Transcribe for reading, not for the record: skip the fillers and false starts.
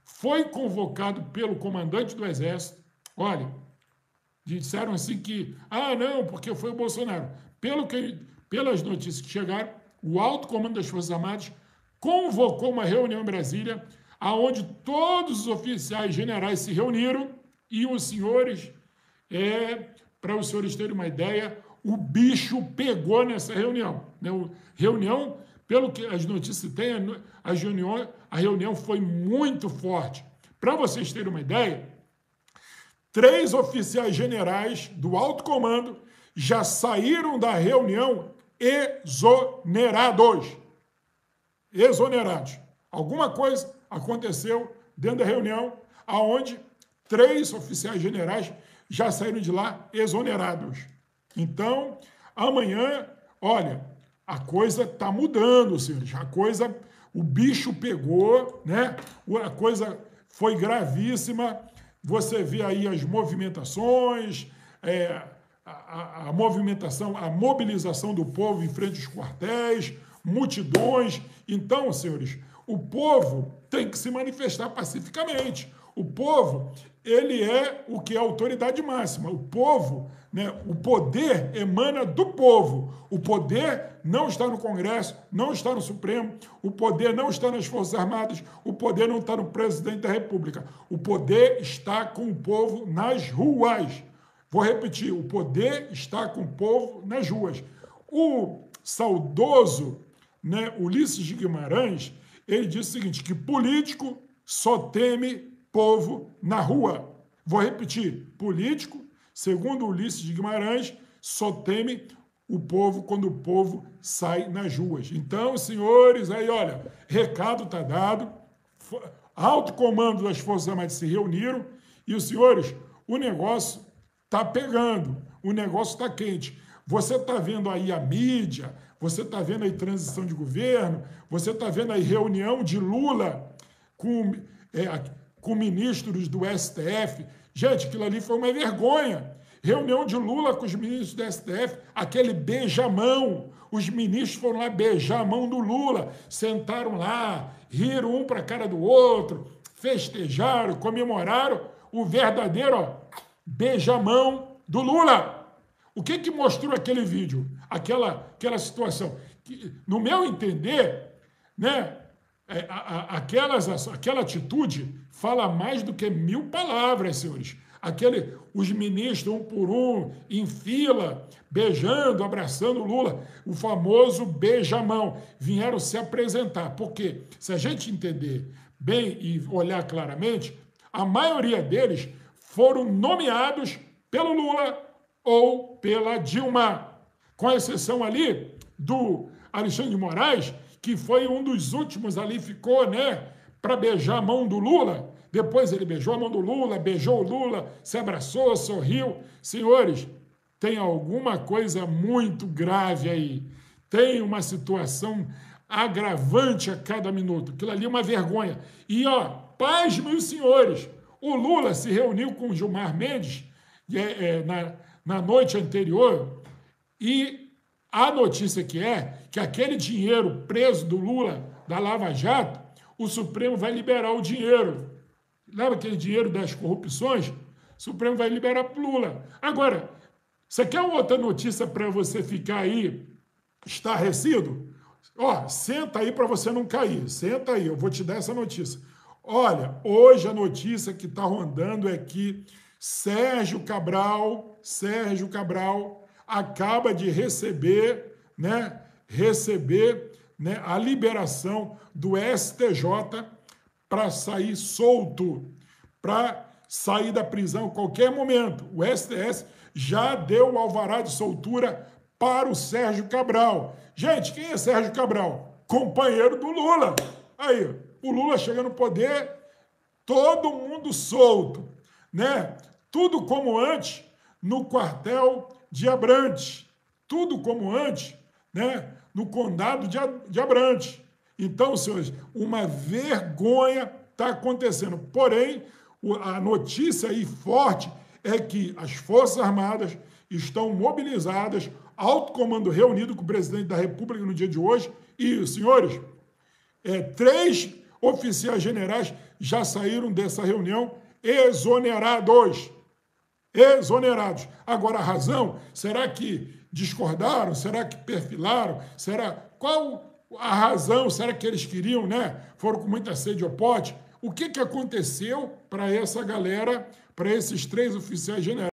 foi convocado pelo comandante do Exército. Olha, disseram assim que, não, porque foi o Bolsonaro. Pelas notícias que chegaram, o alto comando das Forças Armadas convocou uma reunião em Brasília, aonde todos os oficiais generais se reuniram e os senhores, para os senhores terem uma ideia, o bicho pegou nessa reunião. Né? Reunião, pelo que as notícias têm, a reunião foi muito forte. Para vocês terem uma ideia, 3 oficiais generais do alto comando já saíram da reunião exonerados. Exonerados. Alguma coisa aconteceu dentro da reunião, aonde 3 oficiais generais já saíram de lá exonerados. Então, amanhã, olha, a coisa está mudando, senhores. O bicho pegou, né? A coisa foi gravíssima. Você vê aí as movimentações, a movimentação, a mobilização do povo em frente aos quartéis, multidões. Então, senhores, o povo tem que se manifestar pacificamente. O povo, ele é o que é a autoridade máxima. O povo, né, o poder emana do povo. O poder não está no Congresso, não está no Supremo, o poder não está nas Forças Armadas, o poder não está no presidente da República. O poder está com o povo nas ruas. Vou repetir, o poder está com o povo nas ruas. O saudoso, né, Ulisses de Guimarães, ele disse o seguinte, que político só teme povo na rua. Vou repetir, político, segundo Ulisses de Guimarães, só teme o povo quando o povo sai nas ruas. Então, senhores, aí olha, recado está dado, alto comando das Forças Armadas se reuniram e os senhores, o negócio está pegando, o negócio está quente. Você está vendo aí a mídia, você está vendo aí transição de governo, você está vendo aí reunião de Lula com ministros do STF. Gente, aquilo ali foi uma vergonha. Reunião de Lula com os ministros do STF, aquele beijamão. Os ministros foram lá beijar a mão do Lula, sentaram lá, riram um para a cara do outro, festejaram, comemoraram o verdadeiro beijamão do Lula. O que mostrou aquele vídeo? Aquela situação. No meu entender, né, aquela atitude fala mais do que 1000 palavras, senhores. Os ministros, um por um, em fila, beijando, abraçando o Lula, o famoso beijamão, vieram se apresentar. Porque, se a gente entender bem e olhar claramente, a maioria deles foram nomeados pelo Lula ou pela Dilma, com exceção ali do Alexandre de Moraes, que foi um dos últimos ali, ficou, né, para beijar a mão do Lula. Depois ele beijou a mão do Lula, beijou o Lula, se abraçou, sorriu. Senhores, tem alguma coisa muito grave aí. Tem uma situação agravante a cada minuto. Aquilo ali é uma vergonha. E, pasmem os senhores, o Lula se reuniu com o Gilmar Mendes na noite anterior e a notícia que aquele dinheiro preso do Lula, da Lava Jato, o Supremo vai liberar o dinheiro. Lembra aquele dinheiro das corrupções? O Supremo vai liberar para o Lula. Agora, você quer outra notícia para você ficar aí estarrecido? Senta aí para você não cair. Senta aí, eu vou te dar essa notícia. Olha, hoje a notícia que está rondando é que Sérgio Cabral acaba de receber a liberação do STJ para sair solto, para sair da prisão a qualquer momento. O STF já deu o alvará de soltura para o Sérgio Cabral. Gente, quem é Sérgio Cabral? Companheiro do Lula. Aí, o Lula chega no poder, todo mundo solto, né? Tudo como antes no quartel de Abrantes. Tudo como antes, né, no condado de Abrantes. Então, senhores, uma vergonha está acontecendo. Porém, a notícia aí forte é que as Forças Armadas estão mobilizadas, alto comando reunido com o presidente da República no dia de hoje, e, senhores, 3 oficiais generais já saíram dessa reunião exonerados. Exonerados. Agora, a razão, será que discordaram? Será que perfilaram? Qual a razão? Será que eles queriam, né? Foram com muita sede ao pote? O que aconteceu para essa galera, para esses 3 oficiais generais?